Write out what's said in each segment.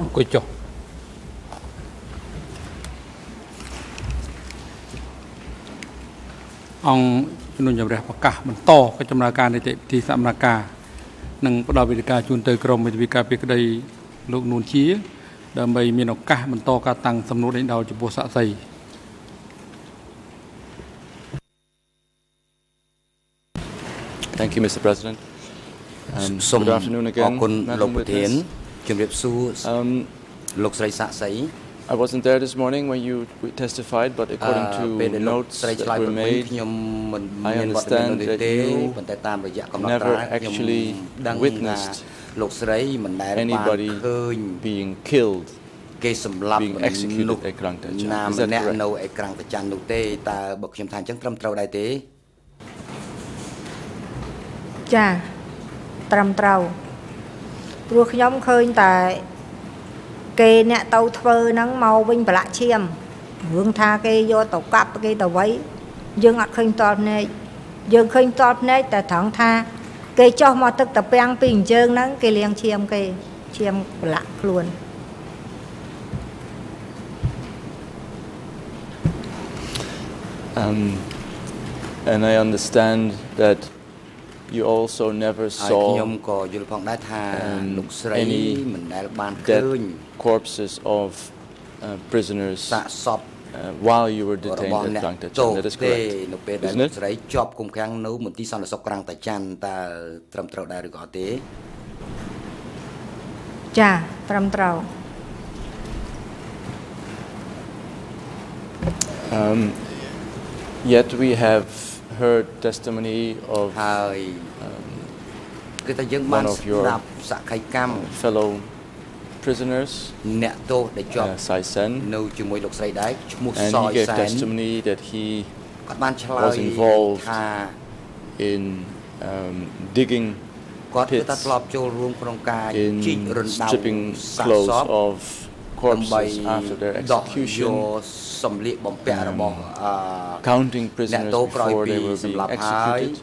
អង្គុយចុះអង្គជំនុំជម្រះប្រកាសបន្តកិច្ចដំណើរការនីតិវិធីសកម្មភាពនិងផ្ដល់វេទិកាជូនទៅក្រមវិទ្យាការពីក្តីលោកនួនជាដើម្បីមានឱកាសបន្តការតាំងសំណួរដេញដោលចំពោះសាក្សី Thank you, Mr. President. Good afternoon again. I wasn't there this morning when you testified, but according to notes that were made, I understand that you never actually witnessed anybody being killed, being executed at Krang Tachan. Is that correct? ចាត្រឹមត្រូវព្រោះខ្ញុំឃើញតែគេអ្នកទៅធ្វើហ្នឹងមកវិញប្រឡាក់ឈាមរឿងថាគេយកទៅកាប់គេទៅໄວយើងអត់ឃើញតល់ភ្នែកយើងឃើញតល់ភ្នែកតែត្រង់ថាគេចុះមកទឹកតាពាំងពីអញ្ជើងហ្នឹងគេលាងឈាមគេឈាមប្រឡាក់ខ្លួន And I understand that you also never saw any dead corpses of prisoners while you were detained at Krang Tachan. That is correct, isn't it? Ja, ត្រឹមត្រូវ Yet we have heard testimony of one of your fellow prisoners, Sai Sen, and he gave testimony that he was involved in digging pits, in stripping clothes of corpses after their execution, counting prisoners before they were being executed.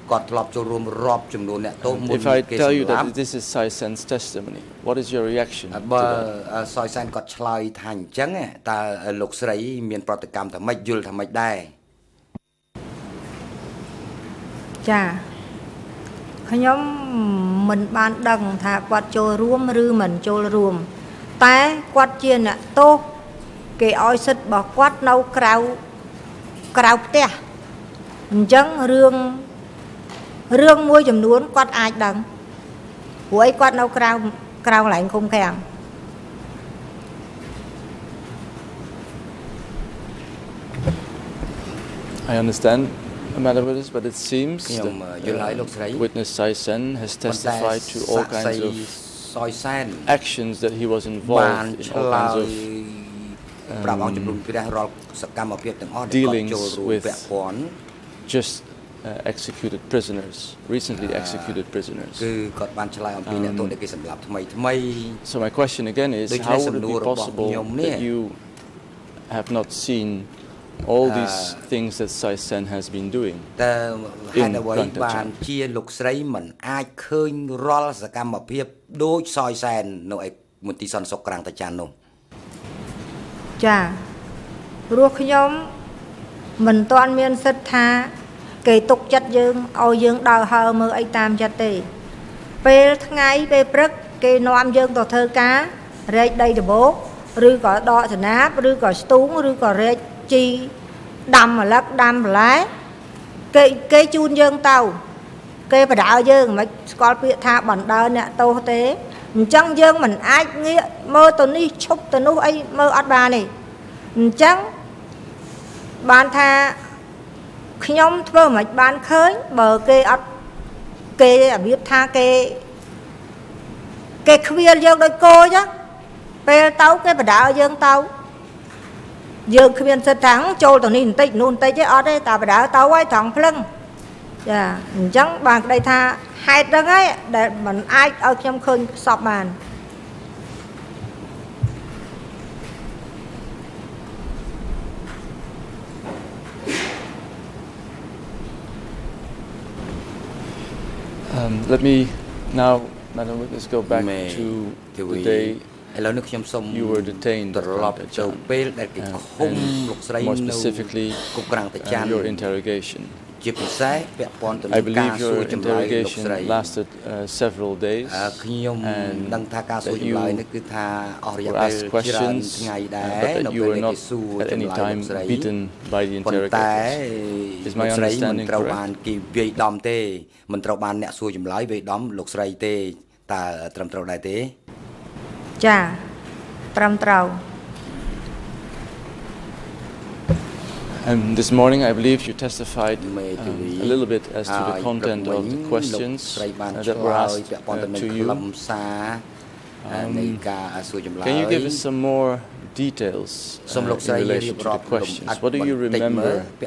If I tell you that this is Sai Sen's testimony, what is your reaction to that? Sai Sen គាត់ឆ្លើយថាអញ្ចឹងតើលោកស្រីមានប្រតិកម្មថាម៉េចយល់ថាម៉េចដែរចាខ្ញុំមិនបានដឹងថាគាត់ចូលរួមឬមិនចូលរួមតែគាត់ជាអ្នកទោសគេឲ្យសិទ្ធិរបស់គាត់នៅក្រៅផ្ទះអញ្ចឹងរឿងមួយចំនួនគាត់អាចដឹងព្រោះអីគាត់នៅក្រៅកន្លែងឃុំឃាំង I understand, Madam Witness, but it seems that witness Sai Sen has testified to all kinds of actions that he was involved in, all kinds of dealings with just executed prisoners, recently executed prisoners. So my question again is, how would it be possible that you have not seen all these things that Sai Sen has been doing in Krang Tachan? ជាលោកស្រីមិនអាចឃើញរាល់សកម្មភាពដូច Sai Sen នៅឯមន្ទីរសន្តិសុខ Krang Tachan នោះចាព្រោះខ្ញុំមិនទាន់មានសិទ្ធិថាគេទុកចិត្តយើងឲ្យយើងដើរហើរមើលអីតាមចិត្តទេពេលថ្ងៃពេលព្រឹកគេនាំយើងទៅធ្វើការរែកដីដបោកឬក៏ដកស្នាបឬក៏ស្ទូងឬក៏រែកជីដាំម្លឹកដាំបន្លែគេជូនយើងទៅគេបដៅយើងមិនស្គាល់ពាក្យថាបណ្ដើអ្នកទោសទេអញ្ចឹងយើងមិនអាចងាកមើលទៅនេះឈប់ទៅនោះអីមើលអត់បានទេអញ្ចឹងបានថាខ្ញុំធ្វើមិនបានឃើញបើគេអត់គេរបៀបថាគេខ្វៀលយើងដូចគោអញ្ចឹងពេលទៅគេបដៅយើងទៅយើងគ្មានសិទ្ធិថាចូលទៅនេះបន្តិចនោះបន្តិចទេអត់ទេតែបដៅទៅហើយត្រង់ភ្លឹងចាអញ្ចឹងបានក្តីថាហេតុហ្នឹងហើយដែលមិនអាចឲ្យខ្ញុំឃើញសពបាន Let me now, Madam Witness, go back to the day you were detained from more specifically your interrogation. I believe your interrogation lasted several days and that you were asked questions but that you were not at any time beaten by the interrogators. Is my understanding correct? មិនត្រូវបានអ្នកសួរចម្លើយវេដំលោកស្រីទេតើត្រឹមត្រូវដែរទេចាត្រឹមត្រូវ This morning, I believe you testified a little bit as to the content of the questions that were asked to you. Can you give us some more details in relation to the questions? What do you remember?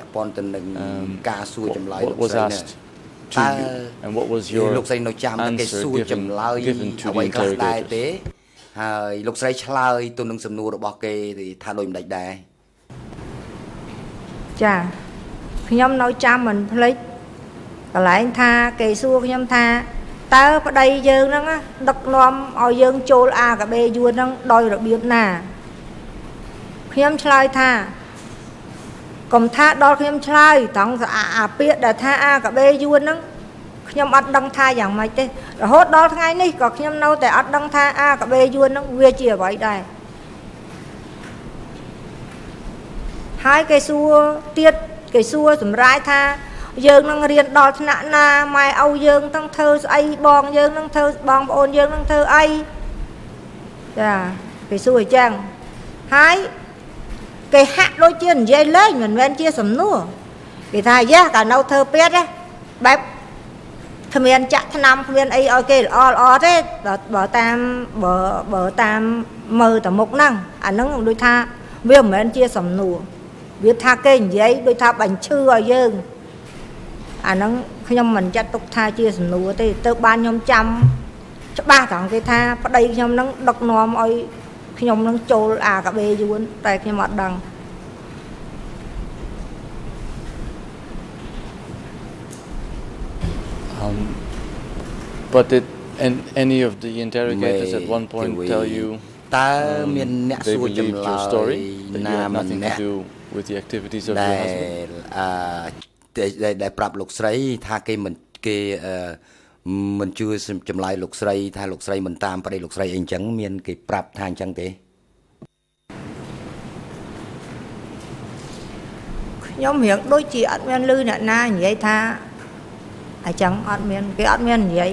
What was asked to you, and what was your answer given to the interrogators? ហើយលោកស្រីឆ្លើយទៅនឹងសំណួររបស់គេថាដូចម្ដេចដែរចាខ្ញុំនៅចាំមិនភ្លេចកន្លែងថាគេសួរខ្ញុំថាតើប្តីយើងហ្នឹងដឹកនាំឲ្យយើងចូលអាកាបេយួនហ្នឹងដោយរបៀបណាខ្ញុំឆ្លើយថាកុំថាដល់ខ្ញុំឆ្លើយត្រង់អាពាក្យដែលថាអាកាបេយួនហ្នឹងខ្ញុំអត់ដឹងថាយ៉ាងម៉េចទេរហូតដល់ថ្ងៃនេះក៏ខ្ញុំនៅតែអត់ដឹងថាអាកាបេយួនហ្នឹងវាជាអ្វីដែរ ហើយគេសួរទៀតគេសួរសម្រាប់ថាយើងនឹងរៀនដល់ថ្នាក់ណាម៉ែឪយើងទាំងធ្វើស្អីបងយើងនឹងធ្វើបងប្អូនយើងនឹងធ្វើអីចាគេសួរអញ្ចឹងហើយគេហាក់ដូចជានិយាយលេងមិនមែនជាសំណួរគេថាយ៉ាកាលនៅធ្វើពេទ្យបែបគ្មានចាក់ថ្នាំគ្មានអីឲ្យគេល្អទេបើតាមមើលតែមុខហ្នឹងអាហ្នឹងដូចថាវាមិនមែនជាសំណួរ វាថាគេនិយាយដូចថាបាញ់ឈឺឲ្យយើងអាហ្នឹងខ្ញុំមិនចាត់ទុកថាជាសំណួរទេទៅបានខ្ញុំចាំច្បាស់ត្រង់គេថាប្តីខ្ញុំនឹងដឹកនាំឲ្យខ្ញុំនឹងចូលអាកាបេយួនតែខ្ញុំអត់ដឹង But did any of the interrogators at one point tell you they believed your story that you had nothing to do with the activities of your husband? ដែលប្រាប់លោកស្រីថាគេមិនជឿចម្លើយលោកស្រីថាលោកស្រីមិនតាមប្តីលោកស្រីអីអញ្ចឹងមានគេប្រាប់ថាអញ្ចឹងទេខ្ញុំរៀងដូចជាអត់មានឮអ្នកណានិយាយថាអញ្ចឹងអត់មានគេអត់មាននិយាយ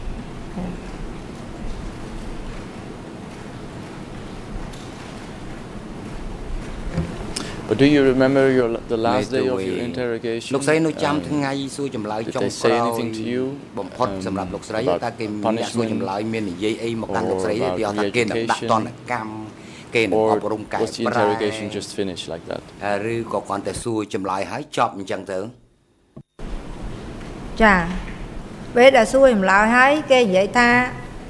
But do you remember the last day of your interrogation? លោកស្រីនៅចាំថ្ងៃសួរចម្លើយចុងក្រោយបំផុតសម្រាប់លោកស្រីតើគេអ្នកសួរចម្លើយមាននិយាយអីមកកាន់លោកស្រីទេគេអត់ថាគេនឹងដាក់តន្តកម្មគេនឹងអប់រំកាយ Was the interrogation just finished like that? ឬក៏គ្រាន់តែសួរចម្លើយហើយចប់អញ្ចឹងទៅចា ពេលដែលសួរចម្លើយហើយគេនិយាយថា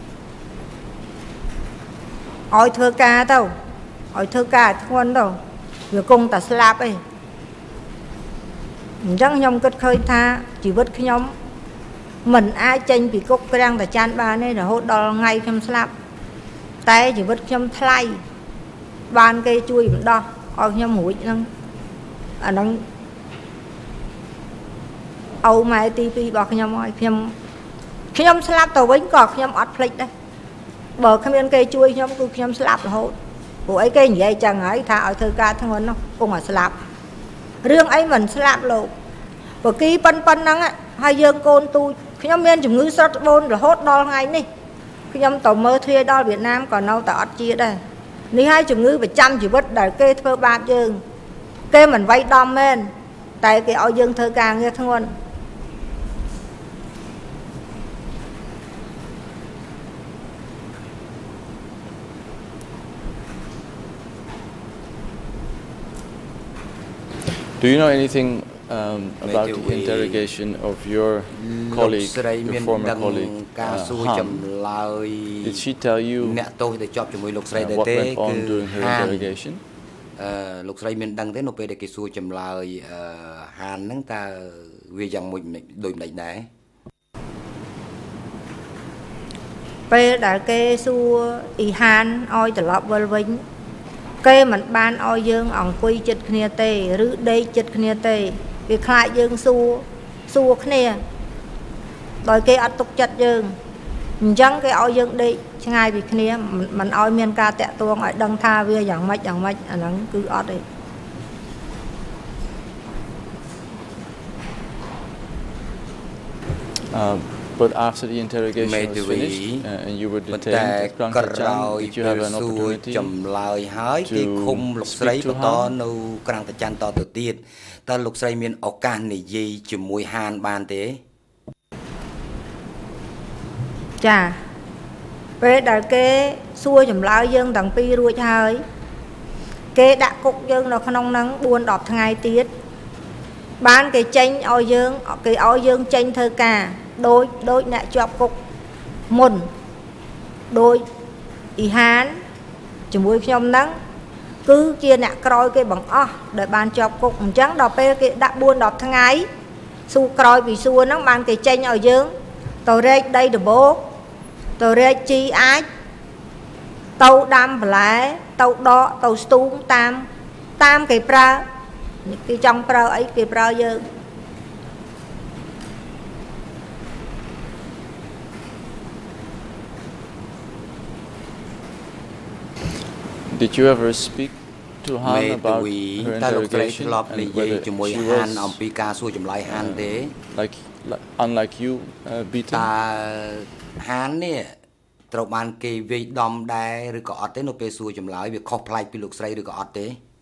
ឲ្យធ្វើការទៅឲ្យធ្វើការធ្ងន់ទៅវាគង់តែស្លាប់ឯងអញ្ចឹងខ្ញុំគិតឃើញថាជីវិតខ្ញុំមិនអាចចេញពីគុកក្រាំងតាចាន់បានទេរហូតដល់ថ្ងៃខ្ញុំស្លាប់តែជីវិតខ្ញុំថ្លៃបានគេជួយបណ្ដោះឲ្យខ្ញុំរួចហ្នឹងអាហ្នឹងអូម៉ែទី2របស់ខ្ញុំឲ្យខ្ញុំស្លាប់ទៅវិញក៏ខ្ញុំអត់ភ្លេចដែរបើគ្មានគេជួយខ្ញុំគឺខ្ញុំស្លាប់រហូតព្រោះអីគេនិយាយចឹងហើយថាឲ្យធ្វើការធ្ងន់នោះគង់តែស្លាប់រឿងអីមិនស្លាប់លោកបើគីប៉ុណ្ណឹងហើយយើងកូនទូចខ្ញុំមានជំងឺស្រុតត្បូនរហូតដល់ថ្ងៃនេះខ្ញុំទៅមើលទ្រាយដល់វៀតណាមក៏នៅតែអត់ជាដែរនេះហើយជំងឺប្រចាំជីវិតដែលគេធ្វើបាបយើងគេមិនវាយដំមែនតែគេឲ្យយើងធ្វើការងារធ្ងន់ Do you know anything about the interrogation of your colleague, your former colleague, Han? Did she tell you what went on during her interrogation? លោកស្រីមានដឹងទេនៅពេលដែលគេសួរចម្លើយហានហ្នឹងតើវាយ៉ាងមួយដូចម្ដេចដែរពេលដែលគេសួរអ៊ីហានឲ្យត្រឡប់វិលវិញគេមិនបានឲ្យយើងអង្គុយចិត្តគ្នាទេឬដេកចិត្តគ្នាទេវាខ្លាចយើងសួរគ្នាដោយគេអត់ទុកចិត្តយើងអញ្ចឹងគេឲ្យយើងដេកឆ្ងាយពីគ្នាមិនឲ្យមានការតាក់ទងឲ្យដឹងថាវាយ៉ាងម៉េចអាហ្នឹងគឺអត់ទេ But after the interrogation was finished and you were detained, did you have an opportunity to speak to Han? ក្រាំងតច័ន្ទតទៅទៀតតើលោកស្រីមានឱកាសនិយាយជាមួយហានបានទេចាពេលដែលគេសួរចម្លើយយើងទាំងពីររួចហើយគេដាក់គុកយើងនៅក្នុងហ្នឹង4 10ថ្ងៃទៀតបានគេចេញឲ្យយើងគេឲ្យយើងចេញធ្វើការដូចអ្នកជាប់គុកមុនដូចអ៊ីហានជាមួយខ្ញុំហ្នឹងគឺជាអ្នកក្រោយគេបង្អស់ដែលបានជាប់គុកអញ្ចឹងដល់ពេលគេដាក់4 10ថ្ងៃសួរក្រោយពីសួរហ្នឹងបានគេចេញឲ្យយើងទៅរែកដីដបោកទៅរែកជីអាចទៅដាំបន្លែទៅដកទៅស្ទូងតាមគេប្រើគេចង់ប្រើអីគេប្រើយើង Did you ever speak to Han about her interrogation and whether she was unlike you beaten? ហាននេះត្រូវបានគេវាយដំដែរឬក៏អត់ទេនៅពេលសួរចម្លើយវាខុសប្លែកពីលោកស្រីឬក៏អត់ទេ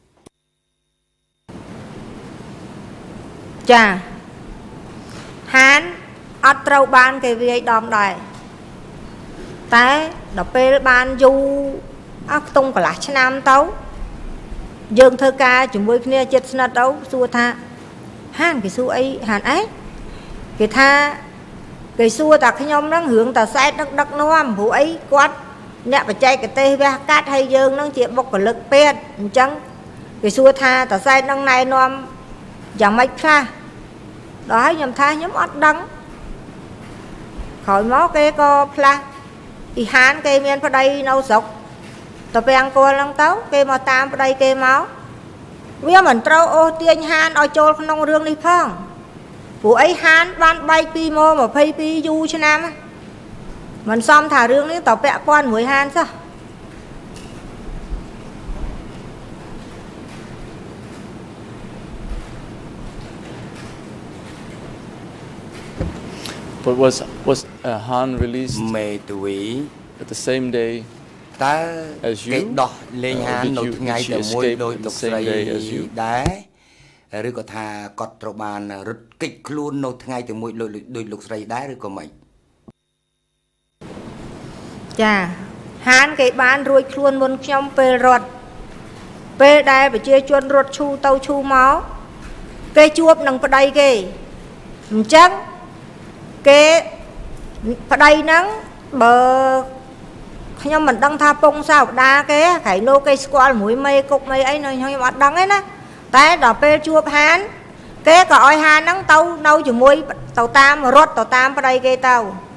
ចាហានអត់ត្រូវបានគេវាយដំដែរតែដល់ពេលបានយូរ ខ្ទង់កន្លះឆ្នាំទៅយើងធ្វើការជាមួយគ្នាចិត្តស្និទ្ធទៅសួរថាហានគេសួរអីហានអីគេថាគេសួរតែខ្ញុំហ្នឹងរឿងតែសែតដឹកនាំព្រោះអីគាត់អ្នកបច្ចេកទេសវះកាត់ហើយយើងហ្នឹងជាបុគ្គលិកពេទ្យអញ្ចឹងគេសួរថាតែសែតហ្នឹងណែនាំយ៉ាងម៉េចខ្លះដល់ហើយខ្ញុំថាខ្ញុំអត់ដឹងក្រោយមកគេក៏ផ្លាស់អ៊ីហានគេមានប្តីនៅស្រុក តពាំងគល់ហ្នឹងទៅគេមកតាមប្តីគេមកវាមិនត្រូវអូសទាញហានឲ្យចូលក្នុងរឿងនេះផងព្រោះអីហានបានបែកពីមក22យូរឆ្នាំមិនសមថារឿងនេះតពាក់ព័ន្ធមួយហានសោះ But was Han released at the same day? តើគេដោះលេងហាននៅថ្ងៃតែមួយដោយលោកស្រីដែរឬក៏ថាគាត់ត្រូវបានរត់គេចខ្លួននៅថ្ងៃតែមួយដោយលោកស្រីដែរឬក៏មិនចាហានគេបានរួចខ្លួនមុនខ្ញុំពេលរត់ពេលដែលប្រជាជនរត់ឈូទៅឈូមកគេជួបនឹងប្តីគេអញ្ចឹងគេប្តីហ្នឹងបើ ខ្ញុំមិនដឹងថាពងសាវតាគេក្រៃនោះគេស្គាល់មួយមេគុកមេអីនៅខ្ញុំអត់ដឹងទេណាតែដល់ពេលជួបហានគេក៏ឲ្យហានហ្នឹងទៅនៅជាមួយទៅតាមរត់ទៅតាមប្តីគេទៅ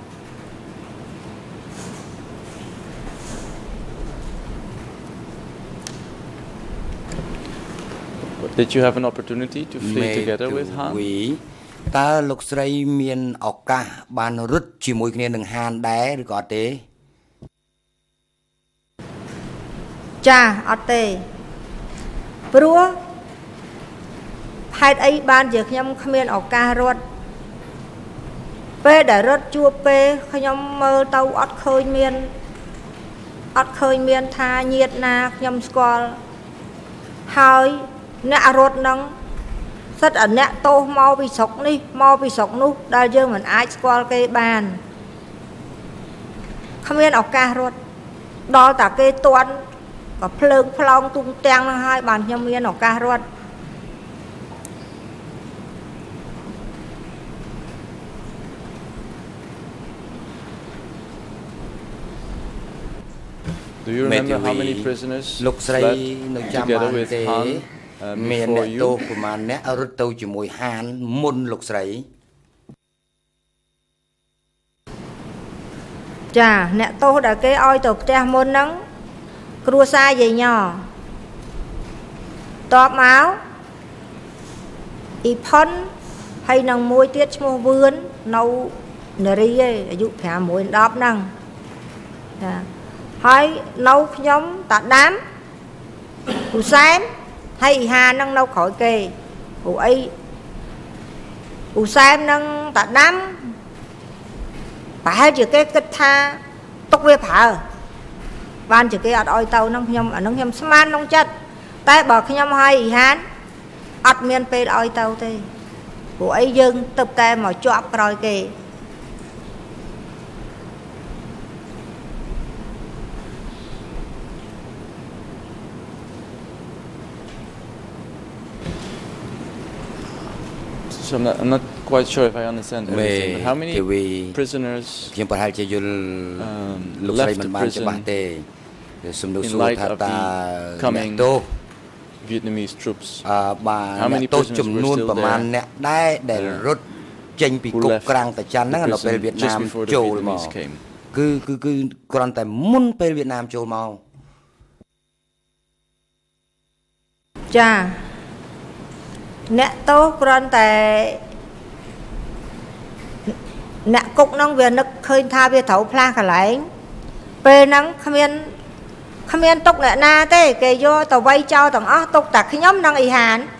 Did you have an opportunity to flee together with Han? តើលោកស្រីមានឱកាសបានរត់ជាមួយគ្នានឹងហានដែរឬក៏អត់ទេ ចាអត់ទេព្រោះហេតុអីបានជាខ្ញុំគ្មានឱកាសរត់ពេលដែលរត់ជួបពេលខ្ញុំមើលទៅអត់ឃើញមានថាញាតិណាខ្ញុំស្គាល់ហើយអ្នករត់នឹងសិតអអ្នកតោសមកពីស្រុកនេះមកពីស្រុកនោះដែលយើងមិនអាចស្គាល់គេបានគ្មានឱកាសរត់ដល់តែគេទាន់ ក៏ភ្លើងផ្លោងទុំទាំងហ្នឹងហើយបានខ្ញុំមានឱកាសរត់ Do you remember how many prisoners fled together with Han before you? ប្រហែលអ្នករត់ទៅជាមួយហានមុនលោកស្រីចចាអ្នកទោសដែលគេឲ្យទៅផ្ទះមុនហ្នឹងគ្រួសារយាយញ៉តបមកអ៊ីផុនហើយនឹងមួយទៀតឈ្មោះវឿននៅនារីឯអាយុ5 10ហ្នឹងចាហើយនៅខ្ញុំតាដាំហ៊ូសែនហើយអ៊ីហាហ្នឹងនៅក្រោយគេព្រោះអីហ៊ូសែននឹងតាដាំប្រហែលជាគេគិតថាទុកវាប្រើបានជាគេអត់ឲ្យទៅហ្នឹងខ្ញុំអាហ្នឹងខ្ញុំស្មានក្នុងចិត្តតែបើខ្ញុំឲ្យអ៊ីហានអត់មានពេលឲ្យទៅទេព្រោះអីយើងទៅតែមកជាប់ក្រោយគេ So I'm not quite sure if I understand everything. But how many prisoners left the prison in light of the coming Vietnamese troops? How many prisoners were still there who left just before the Vietnamese came? គឺគ្រាន់តែមុនពេលវៀតណាមចូលមកចា អ្នកទោសគ្រាន់តែអ្នកគុកហ្នឹងវានឹកឃើញថាវាត្រូវផ្លាស់កន្លែងពេលហ្នឹងគ្មានទុកអ្នកណាទេគេយកទៅវាយចោលទាំងអស់ទុកតែខ្ញុំនិងអ៊ីហាន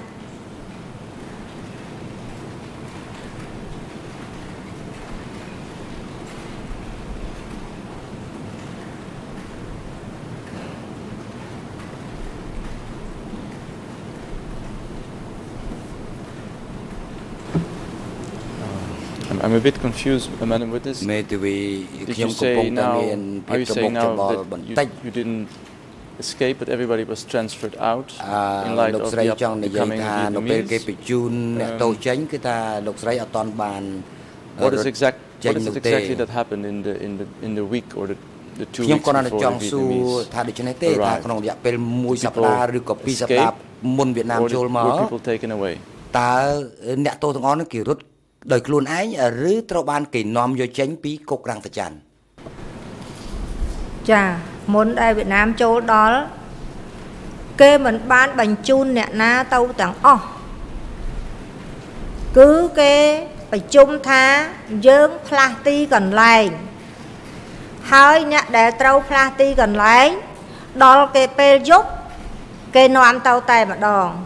I'm a bit confused, Madam Witness. Did you say now, are you saying now that you didn't escape, but everybody was transferred out in light of the upcoming Vietnamese? What is exactly that happened in the week or the 2 weeks before the Vietnamese arrived? Were people taken away? ដោយខ្លួនឯងឬត្រូវបានគេនាំយកចេញពីគុករាំងតាចាន់ចាមុនដែលវៀតណាមចូលដល់គេមិនបានបញ្ជូនអ្នកណាទៅទាំងអស់គឺគេប្រជុំថាយើងផ្លាស់ទីកន្លែងហើយអ្នកដែលត្រូវផ្លាស់ទីកន្លែងដល់គេពេលយប់គេនាំទៅតែម្ដង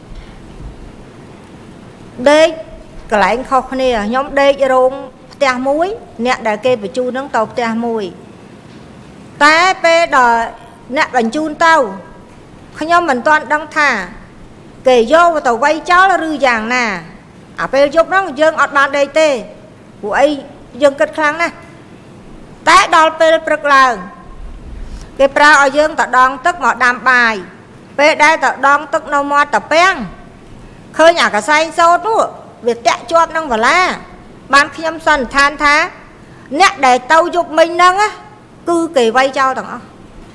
ដេក កន្លែងខុសគ្នាខ្ញុំដេករោងផ្ទះមួយអ្នកដែលគេបញ្ជូនហ្នឹងទៅផ្ទះមួយតែពេលដល់អ្នកបញ្ជូនទៅខ្ញុំមិនទាន់ដឹងថាគេយកទៅវាយចោលឬយ៉ាងណាអាពេលយប់ហ្នឹងយើងអត់បានដេកទេព្រោះអីយើងគិតខ្លាំងណាស់តែដល់ពេលព្រឹកឡើងគេប្រើឲ្យយើងទៅដងទឹកមកដាំបាយពេលដែលទៅដងទឹកនៅមាត់តាពាំងឃើញអាកសែងសូត្រនោះ វាតាក់ជាប់នឹងវឡាបានខ្ញុំសន្និដ្ឋានថាអ្នកដែលទៅយប់មិញហ្នឹងគឺគេវាយចោលទាំងអស់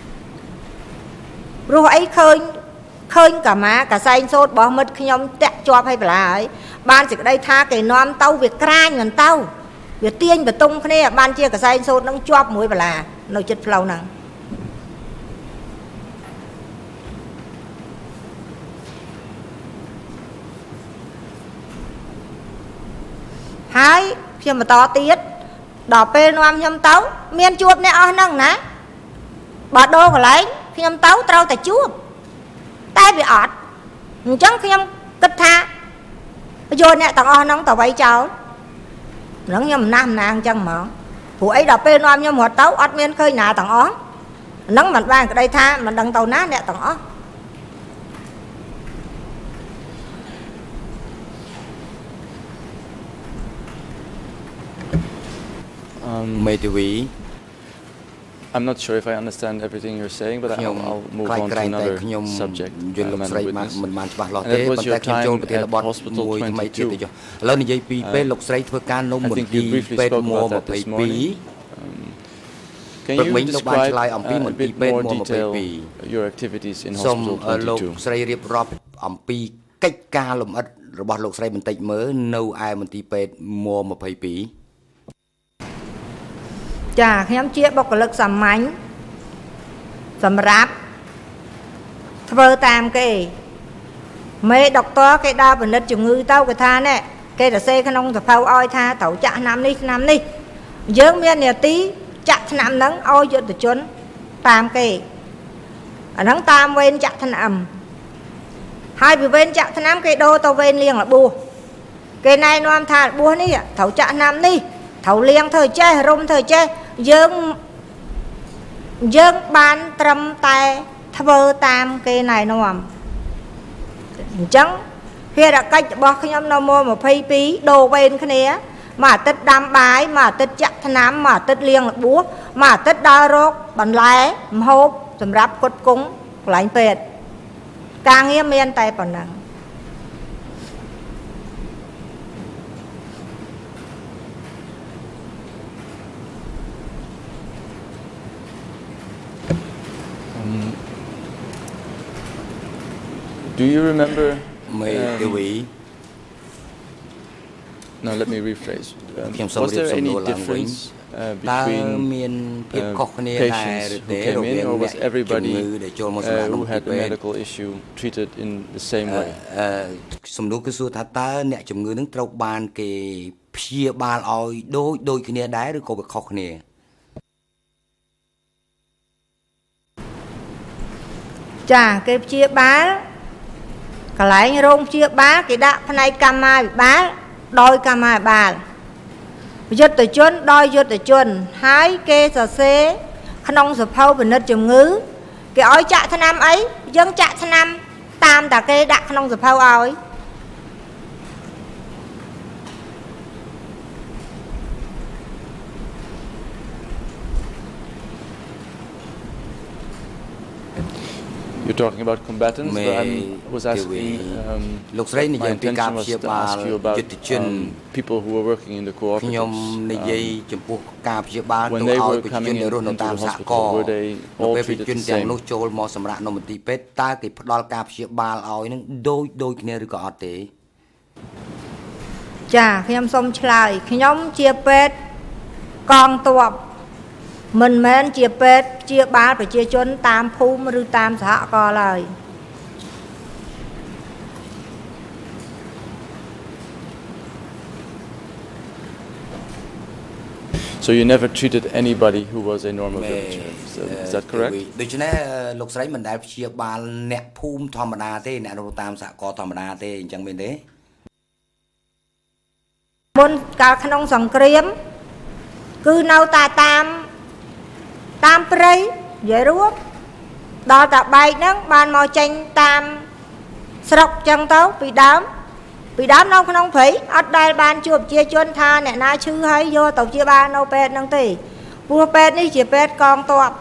ព្រោះអីឃើញកាមាកសែងសូត្ររបស់មិត្តខ្ញុំតាក់ជាប់ឲ្យបលាហើយបានសេចក្តីថាគេនាំទៅវាក្រាញមិនទៅវាទាញបតុងគ្នាបានជាកសែងសូត្រហ្នឹងជាប់មួយបលានៅចិត្តផ្លូវហ្នឹង ហើយខ្ញុំបន្តទៀតដល់ពេលនាំខ្ញុំទៅមានជួបអ្នកអស់ហ្នឹងណាបើដូរកន្លែងខ្ញុំទៅត្រូវតែជួបតែវាអត់អញ្ចឹងខ្ញុំគិតថាយកអ្នកទាំងអស់ហ្នឹងទៅវាយចោលហ្នឹងខ្ញុំណាស់ណាអញ្ចឹងហ្មងព្រោះអីដល់ពេលនាំខ្ញុំរត់ទៅអត់មានឃើញណាទាំងអស់ហ្នឹងមិនបានក្តីថាមិនដឹងទៅណាអ្នកទាំងអស់ I'm not sure if I understand everything you're saying, but I'll move on to another subject. And it was your time at Hospital 22. I think you briefly spoke about that this morning. Can you describe a bit more detail your activities in Hospital 22? ចាខ្ញុំជាបុគ្គលិកសាមញ្ញសម្រាប់ធ្វើតាមគេមេដុកទ័រគេដើរពិនិត្យជំងឺទៅគេថាណែគេទៅសេក្នុងសភៅឲ្យថាត្រូវចាក់ឆ្នាំនេះយើងមាននាទីចាក់ឆ្នាំហ្នឹងឲ្យយុទ្ធជនតាមគេអាហ្នឹងតាមវេនចាក់ថ្នាំហើយពីវេនចាក់ថ្នាំគេដូរទៅវេនលាងរបួសគេណែនាំថារបួសនេះត្រូវចាក់ថ្នាំនេះត្រូវលាងធ្វើចេះរុំធ្វើចេះយើងបានត្រឹមតែធ្វើតាមគេណែនាំអញ្ចឹងភារកិច្ចរបស់ខ្ញុំនៅម៉ោង22ដូរវេនគ្នាមួយអាទិត្យដាំបាយមួយអាទិត្យចាក់ថ្នាំមួយអាទិត្យលាងរបួសមួយអាទិត្យដើររកបន្លែម្ហូបសម្រាប់ផ្គត់ផ្គង់កន្លែងពេទ្យការងារមានតែប៉ុណ្ណឹង Do you remember? No, let me rephrase. Was there any difference between patients who came in, or was everybody who had a medical issue treated in the same way? សំណួរគឺសួរថាតើអ្នកជំងឺនឹងត្រូវបានគេព្យាបាលឲ្យដូចគ្នាដែរឬក៏វាខុសគ្នាចាគេព្យាបាលកន្លែងរោងព្យាបាលគេដាក់ផ្នែកកម្មាភិបាលដោយកម្មាភិបាលយុទ្ធជនដោយយុទ្ធជនហើយគេសរសេរក្នុងសភៅពិនិត្យជំងឺគេឲ្យចាក់ថ្នាំអីយើងចាក់ថ្នាំតាមតែគេដាក់ក្នុងសភៅឲ្យ You're talking about combatants, but I was asking, my intention was to ask you about people who were working in the cooperatives. When they were coming into the hospital, were they all treated the same? ចាខ្ញុំសូមឆ្លើយខ្ញុំជាពេទ្យកងទ័ពមិនមែនជាពេទ្យព្យាបាលប្រជាជនតាមភូមិឬតាមសហគមន៍ឡើយ So you never treated anybody who was a normal villager. Is that correct? ដូច្នេះលោកស្រីមិនដែលព្យាបាលអ្នកភូមិធម្មតាទេអ្នករស់តាមសហគមន៍ធម្មតាទេអញ្ចឹងមែនទេ មុនកាលក្នុងសង្គ្រាមគឺនៅតែតាមព្រៃនិយាយរួមដល់តែបែកហ្នឹងបានមកចេញតាមស្រុកចឹងទៅពីដើមនៅក្នុងព្រៃអត់ដែលបានជួបប្រជាជនថាអ្នកណាឈឺហើយយកទៅព្យាបាលនៅពេទ្យហ្នឹងទេព្រោះពេទ្យនេះជាពេទ្យកងទ័ព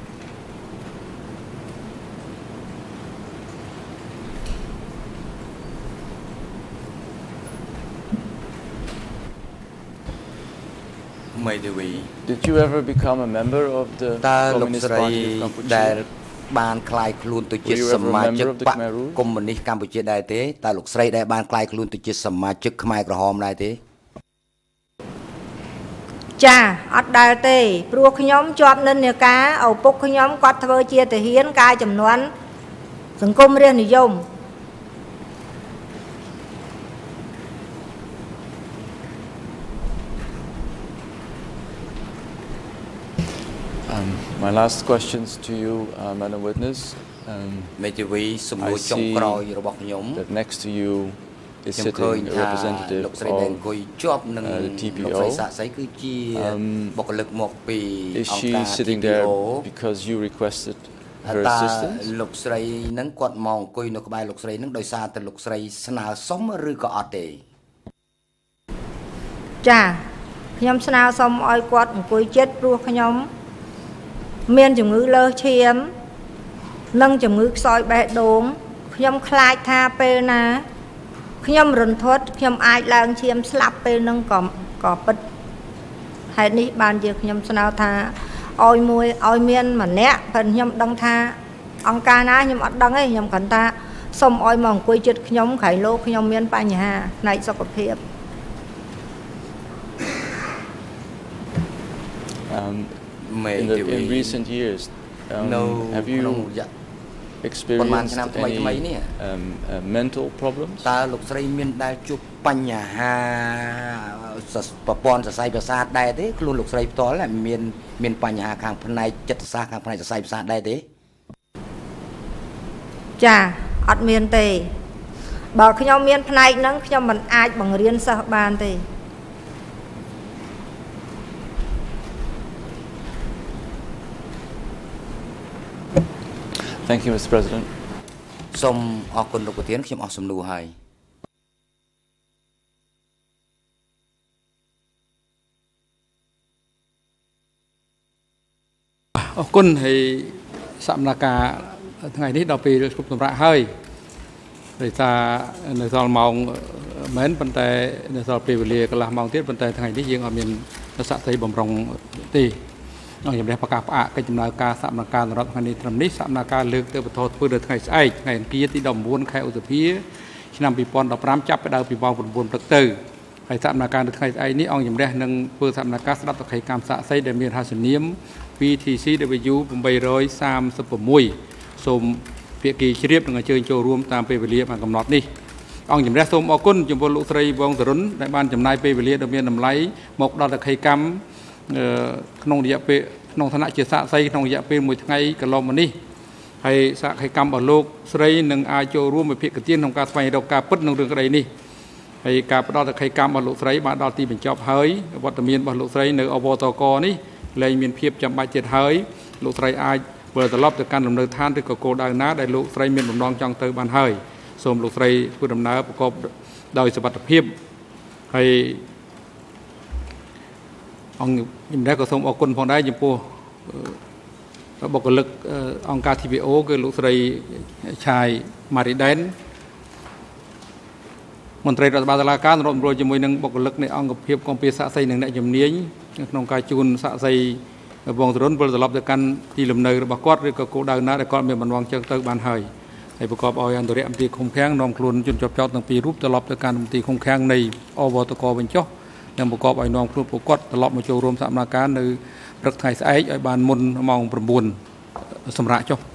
Did you ever become a member of the Communist Party of Cambodia? បានคลายខ្លួនទៅជាសមាជិកបកកុម្មុយនីសកម្ពុជាដែរទេតើលោកស្រីដែលបានคลายខ្លួនទៅជាសមាជិកខ្មែរក្រហមដែរទេចាអត់ដែរទេព្រោះខ្ញុំជាប់និន្នាការឪពុកខ្ញុំគាត់ធ្វើជាទាហានកាយចំនួនសង្គមរាស្ត្រនិយម My last questions to you, Madam Witness. I see that next to you is sitting a representative of the TPO. Is she sitting there because you requested her assistance? លោកស្រីនឹងគាត់មកអង្គុយនៅក្បែរលោកស្រីនឹងដោយសារតែលោកស្រីស្នើសុំឬក៏អត់ទេចាខ្ញុំស្នើសុំឲ្យគាត់អង្គុយជិតព្រោះខ្ញុំមានជំងឺលើសឈាមនិងជំងឺខ្សោយបេះដូងខ្ញុំខ្លាចថាពេលណាខ្ញុំរន្ធត់ខ្ញុំអាចឡើងឈាមស្លាប់ពេលនឹងក៏ពិតហេតុនេះបានជាខ្ញុំស្នើថាឲ្យមានម្នាក់ព្រោះខ្ញុំដឹងថាអង្គការណាខ្ញុំអត់ដឹងទេខ្ញុំគ្រាន់តែសុំឲ្យមកអង្គុយជិតខ្ញុំក្រៃលោកខ្ញុំមានបញ្ហាផ្នែកសុខភាព in recent years. Have you experienced any mental problems? តើលោកស្រីមានដែលជួបបញ្ហាប្រព័ន្ធសរសៃប្រសាទដែរទេខ្លួនលោកស្រីផ្ទាល់មានបញ្ហាខាងផ្នែកចិត្តសាស្ត្រខាងផ្នែកសរសៃប្រសាទដែរទេចាអត់មានទេបើខ្ញុំមានផ្នែកហ្នឹងខ្ញុំមិនអាចបង្រៀនសិស្សបានទេ Thank you, Mr. President. សូមអរគុណលោកប្រធានខ្ញុំអស់សំណួរហើយអរគុណហើយសកម្មភាពថ្ងៃនេះដល់ពេលគ្រប់សម្រាប់ហើយដោយសារនៅសល់ម៉ោងមែនប៉ុន្តែនៅសល់ពេលវេលាកន្លះម៉ោងទៀតប៉ុន្តែថ្ងៃនេះយើងអត់មានសក្តិបំរុងទេអង្គជំនះប្រកាសផ្អាកកិច្ចដំណើរការសកម្មភាពសម្រាប់ថ្ងៃនេះត្រឹមនេះសកម្មភាពលើកទៅបន្តធ្វើនៅថ្ងៃស្អែកថ្ងៃអង្គារទី19ខែឧសភាឆ្នាំ 2015 ចាប់ពីដើមពីម៉ោង 9 ព្រឹកទៅហើយសកម្មភាពនៅថ្ងៃស្អែកនេះអង្គជំនះនឹងធ្វើសកម្មភាពស្ដាប់តក្កកម្មសាកសីដែលមានរហស្សនាម PTCW 836 សូមភាគីជ្រាបនឹងអញ្ជើញចូលរួមតាមពេលវេលាបានកំណត់នេះអង្គជំនះសូមអរគុណចំពោះលោកស្រីវងសរុនដែលបានចំណាយពេលវេលាដ៏មានតម្លៃមកដល់តក្កកម្មក្នុងរយៈពេលក្នុងឋានៈជាសាកសីក្នុងរយៈពេល1ថ្ងៃកន្លងមកនេះហើយសាកសីកម្មរបស់លោកស្រីនឹងអាចចូលរួមវិភាគទានក្នុងការស្វែងរកការពិតក្នុងរឿងក្តីនេះហើយការផ្ដល់តក្កកម្មរបស់លោកស្រីបានដល់ទីបញ្ចប់ហើយវត្តមានរបស់លោកស្រីនៅអវតកនេះលែងមានភាពចាំបាច់ទៀតហើយលោកស្រីអាចវិលត្រឡប់ទៅកាន់លំនៅឋានឬក៏គោលដៅណាដែលលោកស្រីមានបំណងចង់ទៅបានហើយសូមលោកស្រីធ្វើដំណើរប្រកបដោយសុវត្ថិភាពហើយអង្គជំនះក៏សូមអរគុណផងដែរចំពោះបុគ្គលិកអង្គការ TVO គឺលោកស្រីឆាយម៉ារីដែនមន្ត្រីរដ្ឋបាលតុលាការរួមរួមជាមួយនឹងបុគ្គលិកនៃអង្គភាពគម្ពីរសាកសីនិងអ្នកជំនាញក្នុងការជួនសាកសីវងសរុនវិលត្រឡប់ទៅកាន់ទីលំនៅរបស់គាត់ឬក៏គោលដៅណាដែលគាត់មានបំណងចង់ទៅបានហើយហើយប្រកបឲ្យអន្តរមន្ត្រីឃុំឃាំងនាំខ្លួនជនជាប់ចោតទាំងពីររូបត្រឡប់ទៅកាន់មន្ត្រីឃុំឃាំងនៃអវតកវិញចុះនិងប្រកបឲ្យនាំខ្លួនពួកគាត់ត្រឡប់មកចូលរួមសកម្មភាពនៅព្រឹកថ្ងៃស្អែកឲ្យបានមុនម៉ោង 9 សម្រាប់ចុះ